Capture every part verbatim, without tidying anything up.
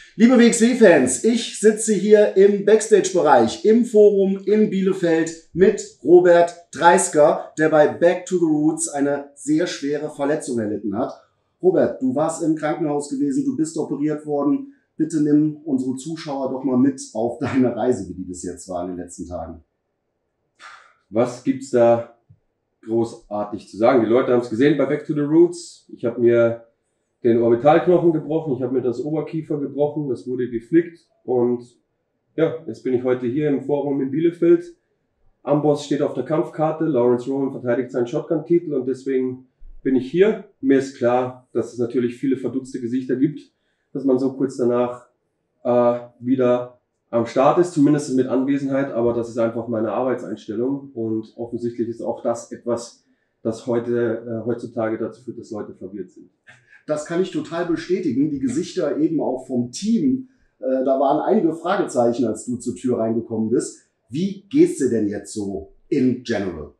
Liebe W X W-Fans, ich sitze hier im Backstage-Bereich, im Forum in Bielefeld mit Robert Dreisker, der bei Back to the Roots eine sehr schwere Verletzung erlitten hat. Robert, du warst im Krankenhaus gewesen, du bist operiert worden. Bitte nimm unsere Zuschauer doch mal mit auf deine Reise, wie die bis jetzt war in den letzten Tagen. Was gibt's da großartig zu sagen? Die Leute haben es gesehen bei Back to the Roots. Ich habe mir den Orbitalknochen gebrochen, ich habe mir das Oberkiefer gebrochen, das wurde geflickt und ja, jetzt bin ich heute hier im Forum in Bielefeld. Amboss steht auf der Kampfkarte, Lawrence Roman verteidigt seinen Shotgun-Titel und deswegen bin ich hier. Mir ist klar, dass es natürlich viele verdutzte Gesichter gibt, dass man so kurz danach äh, wieder am Start ist, zumindest mit Anwesenheit, aber das ist einfach meine Arbeitseinstellung und offensichtlich ist auch das etwas, das heute äh, heutzutage dazu führt, dass Leute verwirrt sind. Das kann ich total bestätigen. Die Gesichter eben auch vom Team, äh, da waren einige Fragezeichen, als du zur Tür reingekommen bist. Wie geht's dir denn jetzt so in general?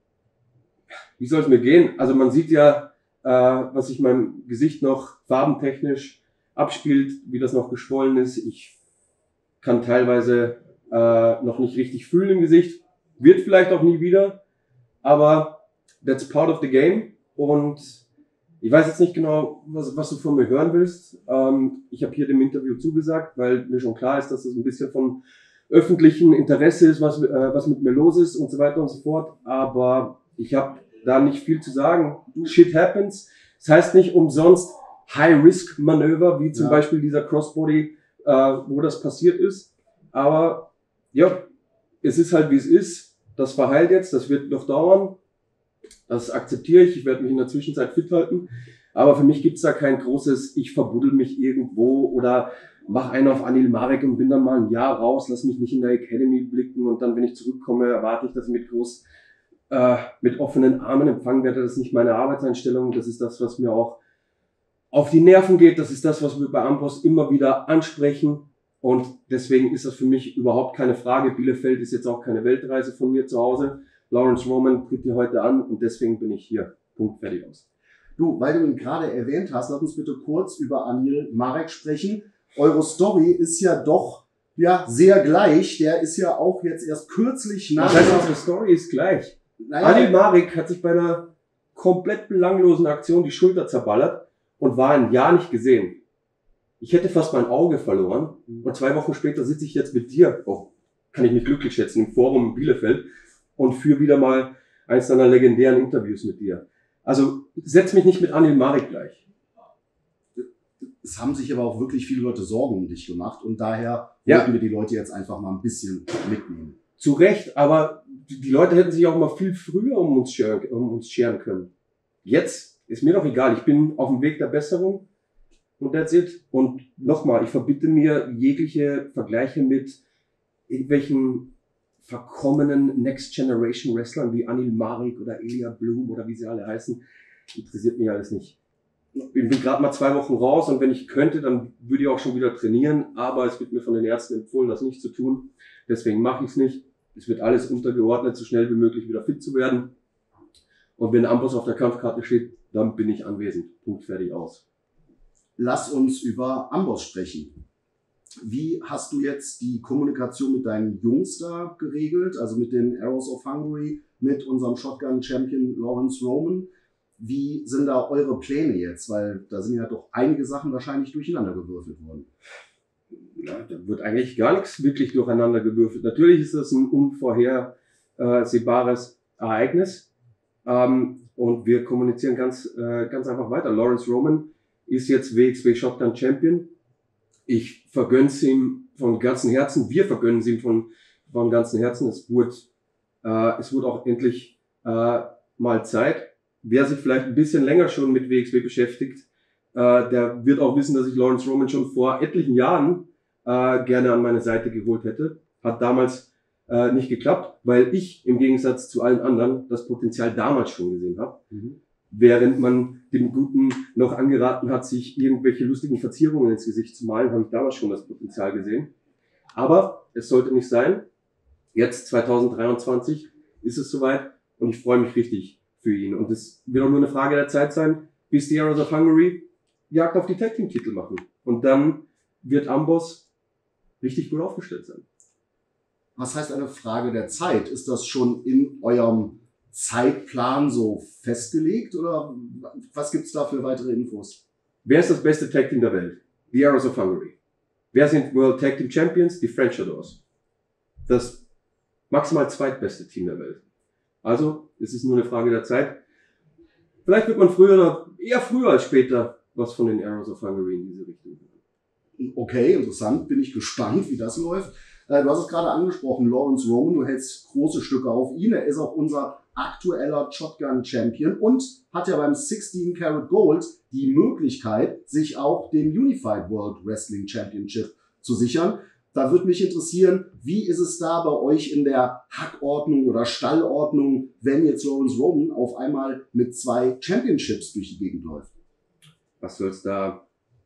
Wie soll es mir gehen? Also man sieht ja, äh, was sich meinem Gesicht noch farbentechnisch abspielt, wie das noch geschwollen ist. Ich kann teilweise äh, noch nicht richtig fühlen im Gesicht. Wird vielleicht auch nie wieder, aber that's part of the game und ich weiß jetzt nicht genau, was, was du von mir hören willst. Ähm, ich habe hier dem Interview zugesagt, weil mir schon klar ist, dass das ein bisschen von öffentlichem Interesse ist, was, äh, was mit mir los ist und so weiter und so fort. Aber ich habe da nicht viel zu sagen. Shit happens. Das heißt nicht umsonst High-Risk-Manöver, wie zum ja. Beispiel dieser Crossbody, äh, wo das passiert ist. Aber ja, es ist halt wie es ist. Das verheilt jetzt, das wird noch dauern. Das akzeptiere ich, ich werde mich in der Zwischenzeit fit halten, aber für mich gibt's da kein großes, ich verbuddel mich irgendwo oder mach einen auf Anil Marek und bin dann mal ein Jahr raus, lass mich nicht in der Academy blicken und dann, wenn ich zurückkomme, erwarte ich, dass ich mit groß, äh, mit offenen Armen empfangen werde. Das ist nicht meine Arbeitseinstellung, das ist das, was mir auch auf die Nerven geht, das ist das, was wir bei Amboss immer wieder ansprechen und deswegen ist das für mich überhaupt keine Frage. Bielefeld ist jetzt auch keine Weltreise von mir zu Hause. Lawrence Roman tritt hier heute an und deswegen bin ich hier. Punkt, fertig aus. Du, weil du ihn gerade erwähnt hast, lass uns bitte kurz über Anil Marek sprechen. Eure Story ist ja doch ja sehr gleich. Der ist ja auch jetzt erst kürzlich nach... Das heißt, unsere Story ist gleich. Naja, Anil Marek hat sich bei einer komplett belanglosen Aktion die Schulter zerballert und war ein Jahr nicht gesehen. Ich hätte fast mein Auge verloren und zwei Wochen später sitze ich jetzt mit dir, oh, kann ich mich glücklich schätzen, im Forum in Bielefeld und führe wieder mal eins deiner legendären Interviews mit dir. Also setz mich nicht mit Anil Marek gleich. Es haben sich aber auch wirklich viele Leute Sorgen um dich gemacht und daher ja. wollten wir die Leute jetzt einfach mal ein bisschen mitnehmen. Zu Recht, aber die Leute hätten sich auch mal viel früher um uns scheren, um uns scheren können. Jetzt ist mir doch egal, ich bin auf dem Weg der Besserung und that's it. Und nochmal, ich verbitte mir jegliche Vergleiche mit irgendwelchen verkommenen Next Generation Wrestlern wie Anil Marek oder Ilya Bloom oder wie sie alle heißen. Interessiert mich alles nicht. Ich bin gerade mal zwei Wochen raus und wenn ich könnte, dann würde ich auch schon wieder trainieren, aber es wird mir von den Ärzten empfohlen, das nicht zu tun. Deswegen mache ich es nicht. Es wird alles untergeordnet, so schnell wie möglich wieder fit zu werden. Und wenn Amboss auf der Kampfkarte steht, dann bin ich anwesend. Punkt, fertig, aus. Lass uns über Amboss sprechen. Wie hast du jetzt die Kommunikation mit deinen Jungs da geregelt, also mit den Arrows of Hungary, mit unserem Shotgun-Champion Lawrence Roman? Wie sind da eure Pläne jetzt? Weil da sind ja doch einige Sachen wahrscheinlich durcheinander gewürfelt worden. Ja, da wird eigentlich gar nichts wirklich durcheinander gewürfelt. Natürlich ist das ein unvorhersehbares Ereignis. Ähm, und wir kommunizieren ganz, äh, ganz einfach weiter. Lawrence Roman ist jetzt W X W Shotgun Champion. Ich vergönn's ihm von ganzem Herzen. Wir vergönnen es ihm von, von ganzem Herzen. Es wurde, äh, es wurde auch endlich äh, mal Zeit. Wer sich vielleicht ein bisschen länger schon mit W X W beschäftigt, äh, der wird auch wissen, dass ich Lawrence Roman schon vor etlichen Jahren äh, gerne an meine Seite geholt hätte. Hat damals äh, nicht geklappt, weil ich im Gegensatz zu allen anderen das Potenzial damals schon gesehen habe. Mhm. Während man dem Guten noch angeraten hat, sich irgendwelche lustigen Verzierungen ins Gesicht zu malen, habe ich damals schon das Potenzial gesehen. Aber es sollte nicht sein. Jetzt, zwanzig dreiundzwanzig, ist es soweit und ich freue mich richtig für ihn. Und es wird auch nur eine Frage der Zeit sein, bis die Arrows of Hungary Jagd auf die Tag Team Titel machen. Und dann wird Amboss richtig gut aufgestellt sein. Was heißt eine Frage der Zeit? Ist das schon in eurem Zeitplan so festgelegt oder was gibt's da für weitere Infos? Wer ist das beste Tag Team der Welt? The Arrows of Hungary. Wer sind World Tag Team Champions? Die French Adors. Das maximal zweitbeste Team der Welt. Also, es ist nur eine Frage der Zeit. Vielleicht wird man früher oder eher früher als später was von den Arrows of Hungary in diese Richtung hören. Okay, interessant. Bin ich gespannt, wie das läuft. Du hast es gerade angesprochen, Lawrence Roman, du hältst große Stücke auf ihn. Er ist auch unser aktueller Shotgun-Champion und hat ja beim sixteen Karat Gold die Möglichkeit, sich auch den Unified World Wrestling Championship zu sichern. Da würde mich interessieren, wie ist es da bei euch in der Hackordnung oder Stallordnung, wenn jetzt Lawrence Roman auf einmal mit zwei Championships durch die Gegend läuft? Was soll's da,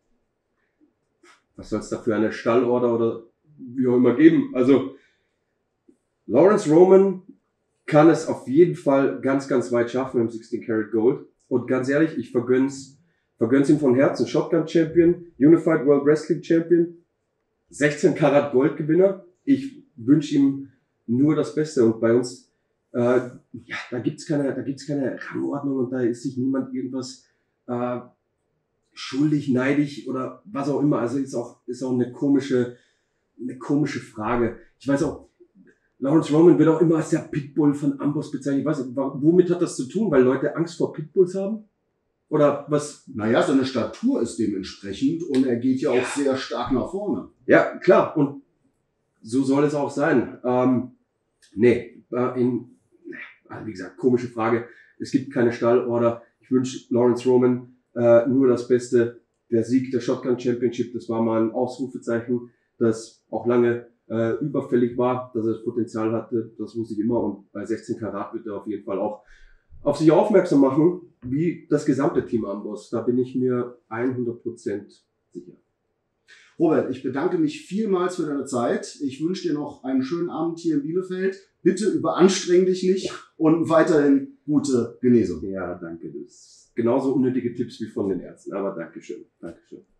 was soll's da für eine Stallorder oder wie auch immer geben? Also, Lawrence Roman kann es auf jeden Fall ganz, ganz weit schaffen im sixteen Karat Gold. Und ganz ehrlich, ich vergönn's, vergönn's ihm von Herzen. Shotgun Champion, Unified World Wrestling Champion, sechzehn Karat Gold Gewinner. Ich wünsche ihm nur das Beste. Und bei uns, äh, ja, da gibt's keine, da gibt's keine Rangordnung und da ist sich niemand irgendwas, äh, schuldig, neidisch oder was auch immer. Also ist auch, ist auch eine komische, eine komische Frage. Ich weiß auch, Lawrence Roman wird auch immer als der Pitbull von Amboss bezeichnet. Ich weiß nicht, womit hat das zu tun? Weil Leute Angst vor Pitbulls haben? Oder was? Naja, seine Statur ist dementsprechend und er geht ja, ja auch sehr stark nach vorne. Ja, klar. Und so soll es auch sein. Ähm, nee, in, also wie gesagt, komische Frage. Es gibt keine Stallorder. Ich wünsche Lawrence Roman äh, nur das Beste. Der Sieg der Shotgun Championship, das war mal ein Ausrufezeichen, das auch lange äh, überfällig war, dass er das Potenzial hatte. Das wusste ich immer. Und bei sechzehn Karat wird er auf jeden Fall auch auf sich aufmerksam machen, wie das gesamte Team Amboss. Da bin ich mir hundert Prozent sicher. Robert, ich bedanke mich vielmals für deine Zeit. Ich wünsche dir noch einen schönen Abend hier in Bielefeld. Bitte überanstreng dich nicht und weiterhin gute Genesung. Ja, danke. Das ist genauso unnötige Tipps wie von den Ärzten, aber Dankeschön. Dankeschön.